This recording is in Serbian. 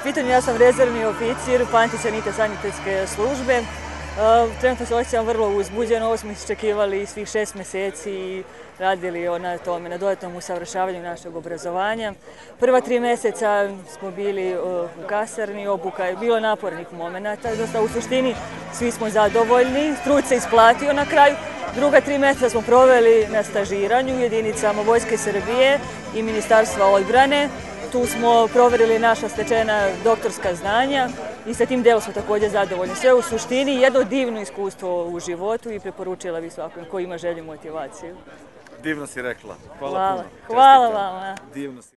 Pitanju, ja sam rezervni oficir Panti-sanitet sanitetske službe. Trenutno se osjećam vrlo uzbuđeno, ovo smo iščekivali svih 6 mjeseci i radili na tome, na dodatnom usavršavanju našeg obrazovanja. Prva 3 mjeseca smo bili u kasarni, obuka je bilo napornih momenata, u suštini svi smo zadovoljni, trud se isplatio na kraju. Druga 3 mjeseca smo proveli na stažiranju u jedinicama Vojske Srbije i Ministarstva odbrane. Tu smo provjerili naša stečena doktorska znanja i sa tim delom smo također zadovoljni. Sve u suštini jedno divno iskustvo u životu i preporučila bih svakom ko ima želju i motivaciju. Divno si rekla. Hvala puno. Hvala vama. Divno si.